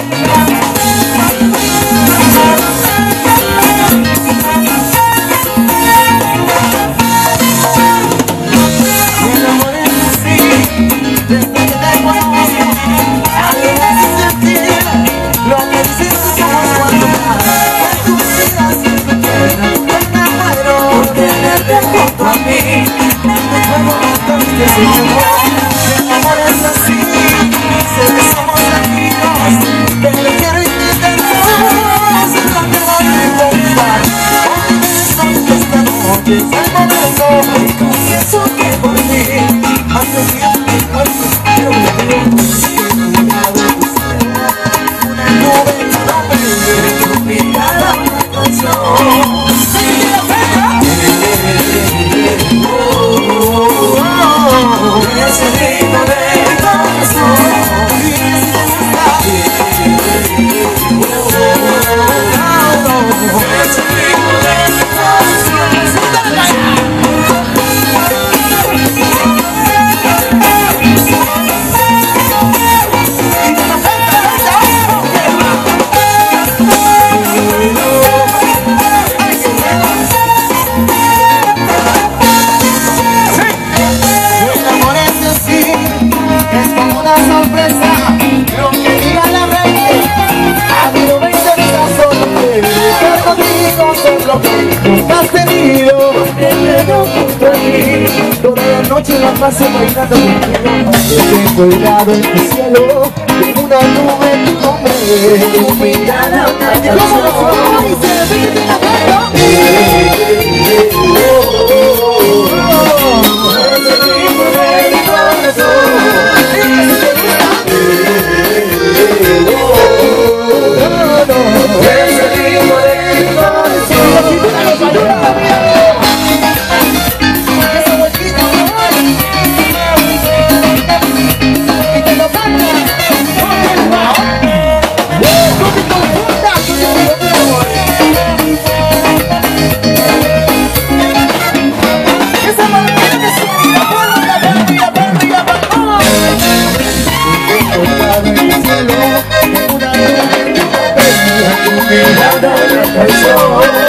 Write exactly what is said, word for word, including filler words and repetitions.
Confieso que por ti hace tiempo mi cuerpo pero me veo una nube no me viene tu mirada una canción. Ese ritmo de mi corazón ese ritmo de mi corazón. Toda la noche la paso bailando contigo. Tengo helado en mi cielo, tengo una nube en tu nombre. Tu mirada una canción y se repite en la mano. Ese ritmo de mi corazón. Ese ritmo de mi corazón. Una